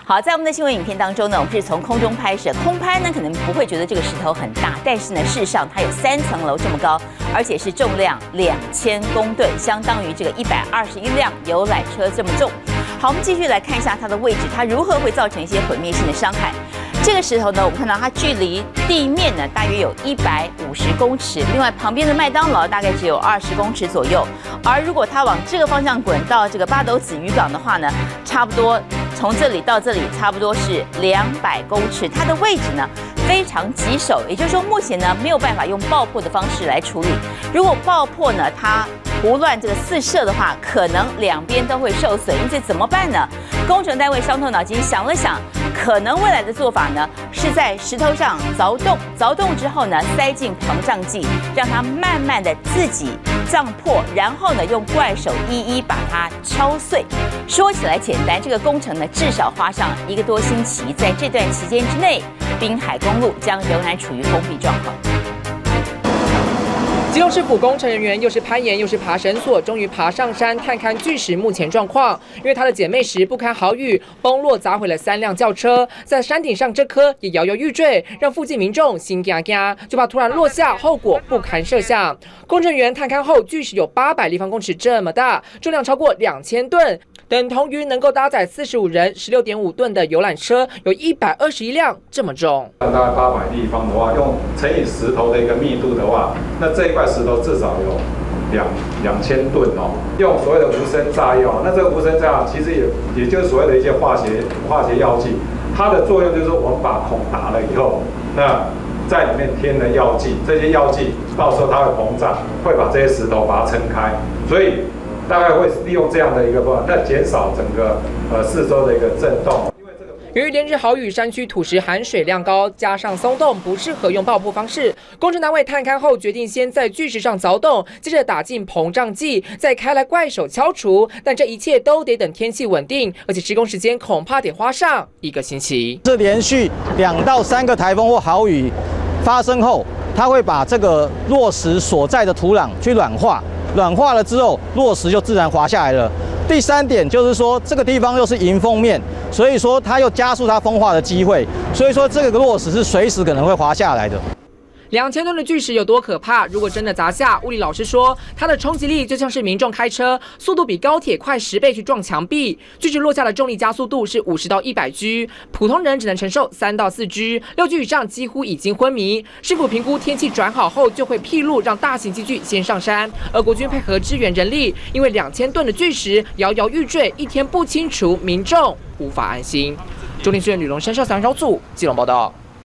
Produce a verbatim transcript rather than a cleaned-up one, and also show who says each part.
Speaker 1: 好，在我们的新闻影片当中呢，我们是从空中拍摄，空拍呢可能不会觉得这个石头很大，但是呢，事实上它有三层楼这么高，而且是重量两千公吨，相当于这个一百二十一辆游览车这么重。好，我们继续来看一下它的位置，它如何会造成一些毁灭性的伤害。这个石头呢，我们看到它距离地面呢大约有一百五十公尺，另外旁边的麦当劳大概只有二十公尺左右。而如果它往这个方向滚到这个八斗子渔港的话呢，差不多。从这里到这里差不多是两百公尺，它的位置呢非常棘手，也就是说目前呢没有办法用爆破的方式来处理。如果爆破呢它胡乱这个四射的话，可能两边都会受损，因此怎么办呢？工程单位伤透脑筋想了想，可能未来的做法呢是在石头上凿洞，凿洞之后呢塞进膨胀剂，让它慢慢的自己胀破，然后呢用怪手一一把它敲碎。说起来简单，这个工程呢至少花上一个多星期，在这段期间之内，滨海公路将仍然处于封闭状况。
Speaker 2: 基隆市府工程人员又是攀岩又是爬绳索，终于爬上山探看巨石目前状况。因为它的姐妹石不堪好雨，崩落砸毁了三辆轿车，在山顶上这颗也摇摇欲坠，让附近民众心惊惊，就怕突然落下，后果不堪设想。工程员探勘后，巨石有八百立方公尺这么大，重量超过两千吨。等同于能够搭载四十五人、十六点五吨的游览车，有一百二十一辆这么重。
Speaker 3: 大概八百立方的话，用乘以石头的一个密度的话，那这一块石头至少有两两千吨哦。用所谓的无声炸药，那这个无声炸药其实也也就是所谓的一些化学化学药剂，它的作用就是我们把孔打了以后，那在里面添了药剂，这些药剂到时候它会膨胀，会把这些石头把它撑开，所以。大概会利用这样的一个方法，那减少整个呃四周的一个震动。
Speaker 2: 由于连日豪雨，山区土石含水量高，加上松动，不适合用爆破方式。工程单位探勘后，决定先在巨石上凿洞，接着打进膨胀剂，再开来怪手敲除。但这一切都得等天气稳定，而且施工时间恐怕得花上一个星期。
Speaker 4: 这连续两到三个台风或豪雨发生后，它会把这个落石所在的土壤去软化。软化了之后，落石就自然滑下来了。第三点就是说，这个地方又是迎风面，所以说它又加速它风化的机会，所以说这个落石是随时可能会滑下来的。
Speaker 2: 两千吨的巨石有多可怕？如果真的砸下，物理老师说，它的冲击力就像是民众开车，速度比高铁快十倍去撞墙壁。巨石落下的重力加速度是五十到一百 G， 普通人只能承受三到四 G， 六 G 以上几乎已经昏迷。市府评估天气转好后就会辟路，让大型机具先上山，而国军配合支援人力，因为两千吨的巨石摇摇欲坠，一天不清除，民众无法安心。中天新闻吕龙山少祥小组基隆报道。